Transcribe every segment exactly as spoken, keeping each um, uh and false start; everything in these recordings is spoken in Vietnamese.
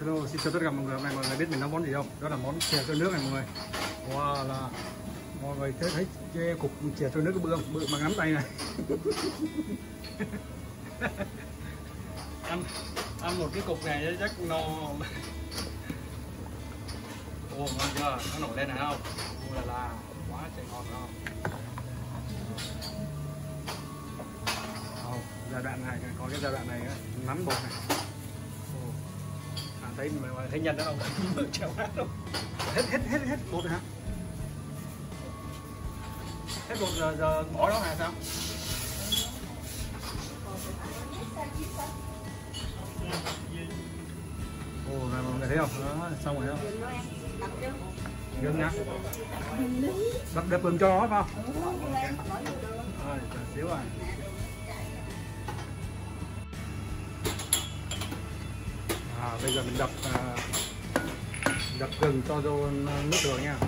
Hello, xin chào tất cả mọi người. Hôm nay mọi người biết mình nấu món gì không? Đó là món chè trôi nước này mọi người. Wow, là mọi người thấy thấy cái cục chè trôi nước cái bự không? Bự bằng nắm tay này. ăn ăn một cái cục này chắc no. Ồ, ngon chưa? Nó nổi lên này không? Ồ là là quá trời ngon không? Oh, giai đoạn này có cái giai đoạn này nắm bột này. Oh. À, thấy mà thấy nhân đó không? Treo hết không? Hết hết hết hết bột rồi hả? Hết bột giờ, giờ bỏ đó hay sao? Ồ, oh, này mọi người thấy không? Đó, xong rồi không? Gừng nha. Đập đập gừng cho nó phải không? Rồi, chờ xíu à. À, bây giờ mình đập à, đập gừng cho vô nước đường nha.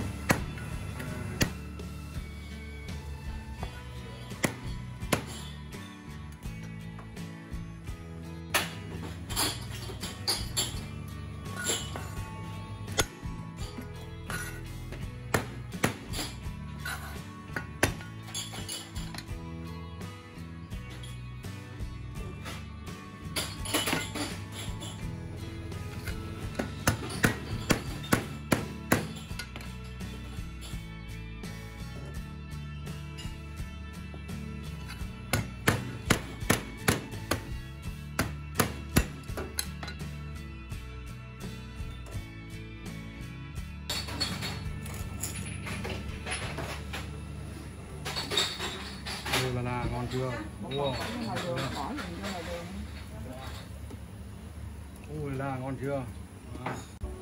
Là là ngon chưa? Wow. Ui là ngon chưa? À.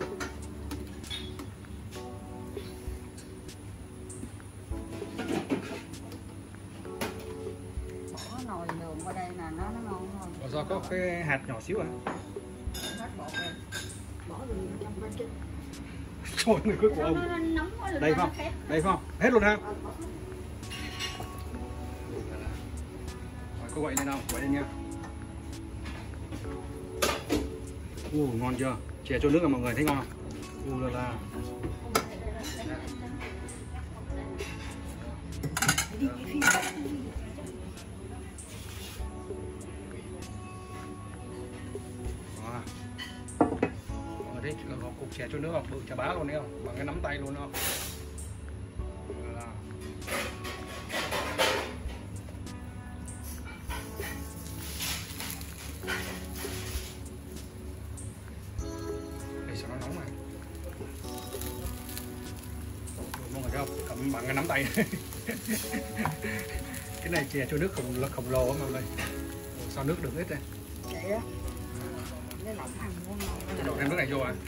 Bỏ nồi đường qua đây là nó nó ngon hơn. Ủa sao có cái hạt nhỏ xíu à? Hết bột rồi. Bỏ đường trong bên trên. Trời người cuối của ông. Đây không? Đây không? Hết luôn ha? Có quậy lên không? Quậy lên nha. Ồ, ngon chưa? Chè trôi nước là mọi người thấy ngon không? Ồ là là. Wow. Mọi người thấy cục chè trôi nước không? Bự chà bá luôn đấy không? Bằng cái nắm tay luôn không? Là. Nó nóng này. Mọi người thấy không? Cầm bằng cái nắm tay. Cái này chè trôi nước khổng, khổng lồ á mọi người. Sao nước được hết đây? Vậy á. Cái lỏng ăn ngon ngon. Đổ thêm nước này vô à?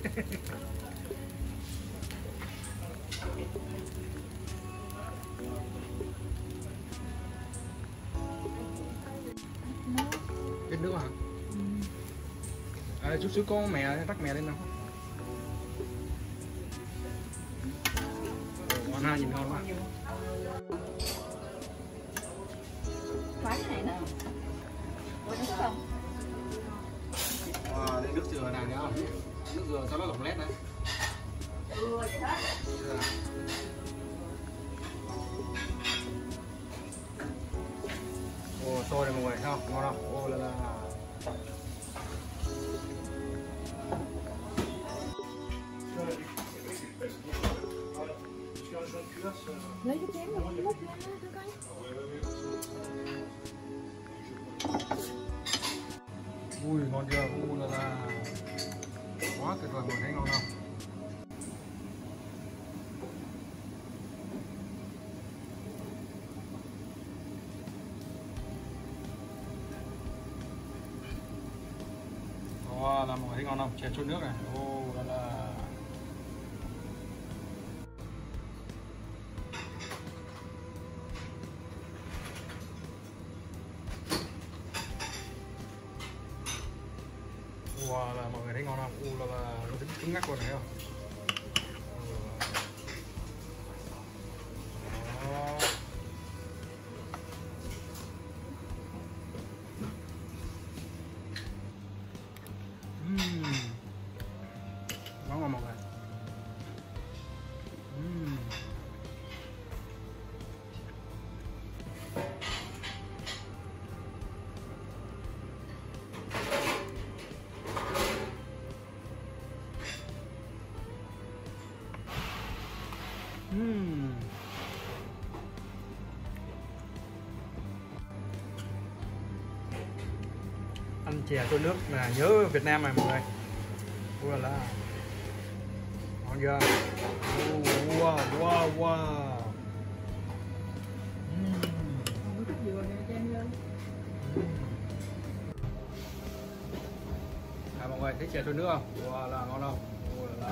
Hết nước hả? À, chút xíu có mè, rắc mè lên nào. Ngon ha, nhìn ngon quá. Khoái cái này nè. Có nước không? Wow, đây nước dừa này nhá. Nước dừa cho nó lỏng lét đấy. Ừ, vậy hết. Ồ, sôi này mọi người thấy không? Ngon không? Ồ là là. Lấy cái chén rồi múc lên đó thử coi. Ui ngon chưa? Ui là là. Quá tuyệt vời, mọi người thấy ngon không? Wow, là mọi người thấy ngon không? Chè trôi nước này. Ô là là. Wow, là mọi người thấy ngon không? U là, là nó dính cứng ngắc luôn này không? Đó. Uhm. chè trôi nước là nhớ Việt Nam này mọi người. Ui là là ngon chưa? Wow wow wow. Uhm. À, mọi người thấy chè trôi nước không? Wow là ngon không? Ui là là.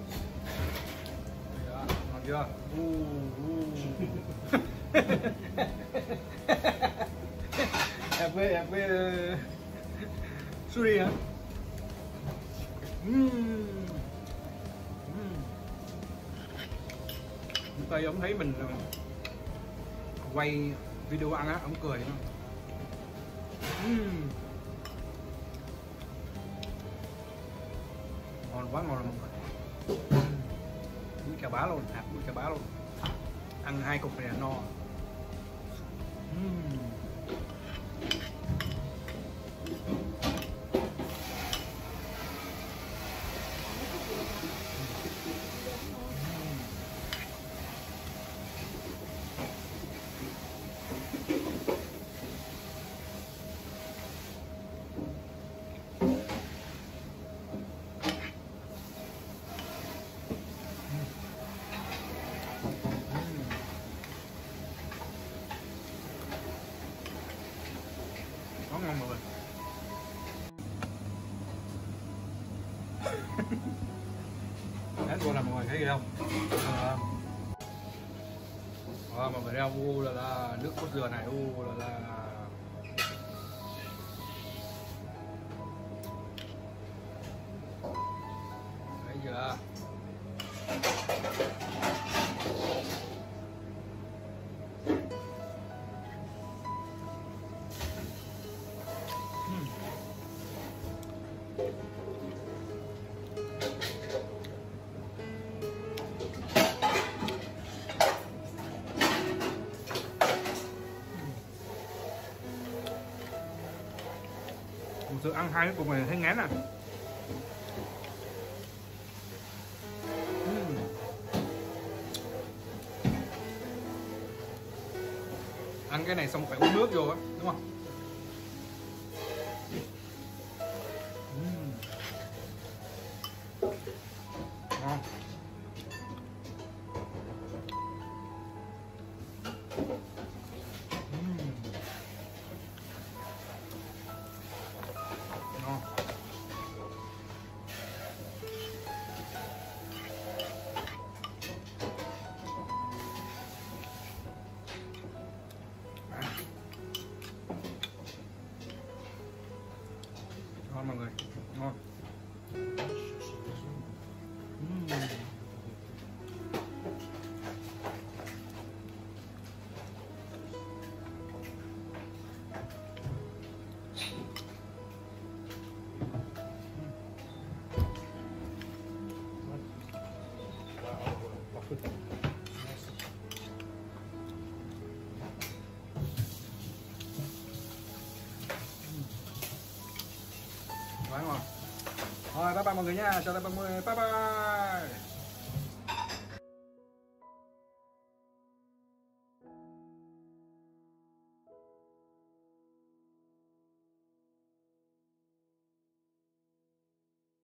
Đó, ngon chưa? Uh, uh. Em quê em quê Suri hả? Uhm. Uhm. Tay ông thấy mình quay video ăn á, ông cười nó. Uhm. Ngon quá, ngon mọi người. Bún chả bá luôn, hạt bún chả bá luôn. Ăn hai cục này là no. Uhm. Ngon mọi người. Hết luôn là mọi người thấy gì không? À, mọi người thấy không? U là là nước cốt dừa này, u là là thấy chưa? Thực sự ăn hai cái cục này thấy ngán à. Uhm. Ăn cái này xong phải uống nước vô á, đúng không? Uhm. Ngon. Ngon. Ngon mọi người, ngon. Uhm. Quá ngon. Rồi bye bye mọi người nha, chào tạm biệt mọi người, bye bye.